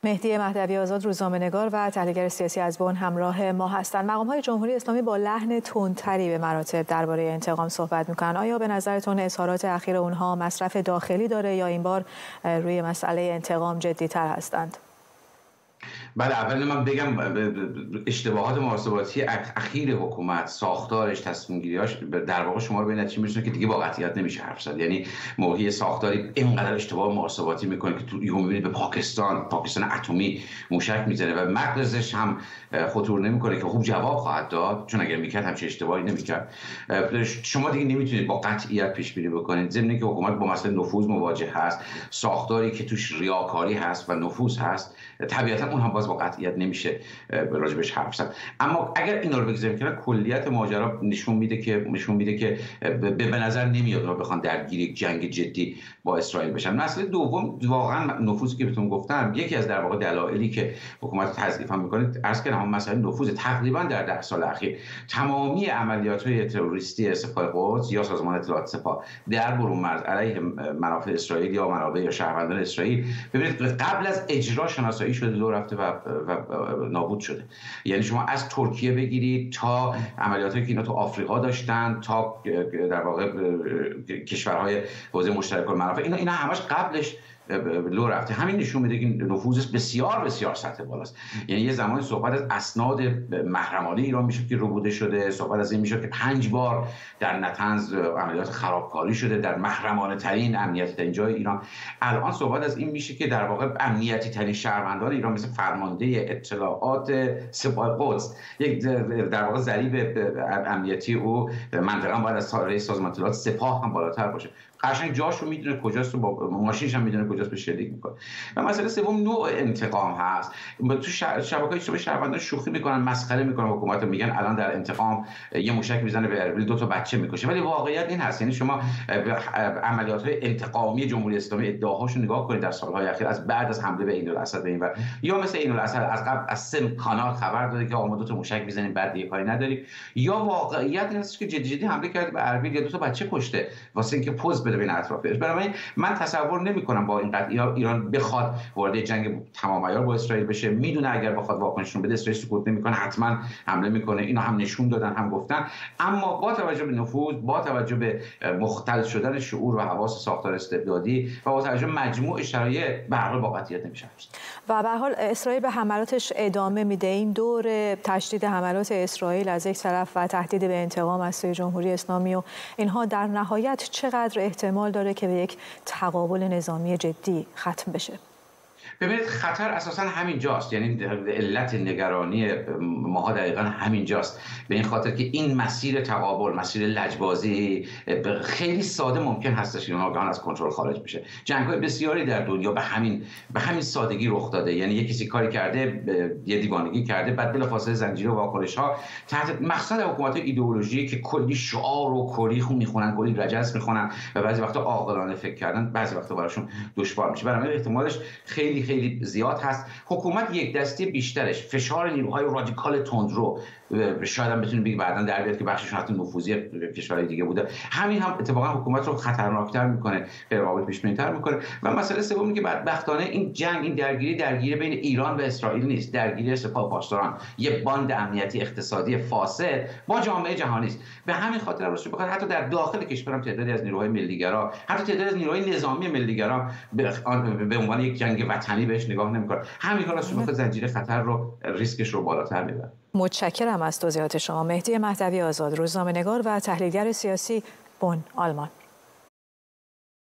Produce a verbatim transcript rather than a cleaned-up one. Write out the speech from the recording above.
مهدی مهدوی آزاد، روزنامه‌نگار و تحلیلگر سیاسی از بن همراه ما هستند. مقام‌های جمهوری اسلامی با لحن تندتری به مراتب درباره انتقام صحبت می‌کنند. آیا به نظرتون اظهارات اخیر اونها مصرف داخلی داره یا این بار روی مسئله انتقام جدی‌تر هستند؟ بله، اول من بگم اشتباهات محاسباتی اخیر حکومت، ساختارش، تصمیم گیریاش در واقع شما رو به نتیجه میرسونه که دیگه با قطعیت نمیشه حرف زد. یعنی موقعی ساختاری اینقدر اشتباه محاسباتی میکنه که تو یهو میبینید به پاکستان پاکستان اتمی موشک میزنه و مغزش هم خطور نمیکنه که خوب جواب خواهد داد، چون اگر میکرد همچین اشتباهی نمیکرد. شما دیگه نمیتونید با قطعیت پیش بینی بکنید، ضمن اینکه حکومت با مسئله نفوذ مواجه هست، ساختاری که توش ریاکاری هست و نفوذ هست، طبیعتا اون هم باز با قطعیت نمیشه راجبش حرف زد. اما اگر اینا رو بگذاریم کنار، کلیت ماجرا نشون میده که نشون میده که به نظر نمیاد اونا بخوان درگیر یک جنگ جدی با اسرائیل بشن. مسئله دوم واقعا نفوذی که بهتون گفتم، یکی از در واقع دلایلی که حکومت تضعیف هم میکنه عرض کردم هم مسئله نفوذ. تقریبا در ده سال اخیر تمامی عملیات‌های تروریستی سپاه قدس یا سازمان اطلاعات سپاه در برون مرز علیه منافع اسرائیل یا منابع یا شهروندان اسرائیل، ببینید قبل از اجرا شناسایی شده، دو رفته و, و نابود شده. یعنی شما از ترکیه بگیرید تا عملیاتی که اینا تو آفریقا داشتن، تا در واقع کشورهای حوزه مشترک المنافع، اینا اینا همش قبلش لو رفته. همین نشون میده که نفوذش بسیار بسیار سطح بالاست. یعنی یه زمانی صحبت از اسناد محرمانه ایران میشد که ربوده شده، صحبت از این میشد که پنج بار در نطنز عملیات خرابکاری شده در محرمانه ترین امنیتی ترین جای ایران. الان صحبت از این میشه که در واقع امنیتی ترین شهروندان ایران مثل فرمانده اطلاعات سپاه قدس، یک در واقع ضریب امنیتی او منطقا باید از رئیس سازمان اطلاعات سپاه هم بالاتر باشه. قشنگ جاشو میدونه کجاست و با ماشینش هم میدونه کجاست به شلیک میکنه. و مسئله سوم نوع انتقام هست. تو شبکه‌های اجتماعی شهروندان شوخی میکنن، مسخره میکنن حکومت رو، میگن الان در انتقام یه موشک میزنه به اربیل دو تا بچه میکشه، ولی واقعیت این هست. یعنی شما عملیات‌های انتقامی جمهوری اسلامی ادعاهاشو نگاه کنید در سالهای اخیر، از بعد از حمله به عین‌الاسد به اینور، یا مثل عین‌الاسد از قبل از سه کانال خبر داده که آقا دو تا موشک میزنیم بعد دیگه کاری نداریم، یا واقعیت این است که جدی جدی حمله کرده به اربیل یا دو تا بچه کشته واسه اینکه پوز بده بین اطرافش. برای من تصور نمی‌کنم با این قضیه ایران بخواد وارد جنگ تمام عیار با اسرائیل بشه. میدونه اگر بخواد واکنششون بده اسرائیل سکوت نمی‌کنه، حتما حمله می‌کنه. اینو هم نشون دادن هم گفتن. اما با توجه به نفوذ، با توجه به مختل شدن شعور و حواس ساختار استبدادی و با توجه به مجموع شرایط، به هر حال با قطعیت نمیشه. و به هر حال اسرائیل به حملاتش ادامه میده. این دور تشدید حملات اسرائیل از یک طرف و تهدید به انتقام از سوی جمهوری اسلامی و اینها در نهایت چقدر احتمال داره که به یک تقابل نظامی جدی ختم بشه؟ ببینید خطر اساسا همین جاست. یعنی علت نگرانی ماها دقیقا همین جاست، به این خاطر که این مسیر تقابل، مسیر لجبازی خیلی ساده ممکن هستش که ناگهان از کنترل خارج بشه. جنگ‌های بسیاری در دنیا به همین به همین سادگی رخ داده. یعنی یک کسی کاری کرده، یه دیوانگی کرده، بعد بلافاصله زنجیره واکنش‌ها تحت مقصد حکومت ایدئولوژی که کلی شعار و کلی خون میخونن، کلی رجس میخونن و بعضی وقتا عاقلانه فکر کردن بعضی وقتا براشون دشوار میشه. برای احتمالش خیلی خیلی زیاد هست. حکومت یک دستی بیشترش فشار نیروهای رادیکال تندرو، شاید هم بتونیم بگیم بعداً در بیاد که بخششون حتی نفوذی کشورهای دیگه بوده، همین هم اتفاقا حکومت رو خطرناکتر میکنه، غیر قابل پیش بینی‌تر میکنه. و مسئله سومی که بدبختانه این جنگ، این درگیری درگیری بین ایران و اسرائیل نیست، درگیری سپاه پاسداران، یه باند امنیتی اقتصادی فاسد با جامعه جهانی است. به همین خاطر راستش بخاطر حتی در داخل کشورم تعدادی از نیروهای ملیگرا، حتی تعدادی از نیروهای نظامی ملیگرا به عنوان یک جنگ وطنی بهش نگاه نمیکنن. همین کار راستش بخاطر زنجیره خطر رو، ریسکش رو بالاتر میبره. متشکرم از توضیحات شما. مهدی مهدوی آزاد، روزنامه‌نگار و تحلیلگر سیاسی، بن، آلمان.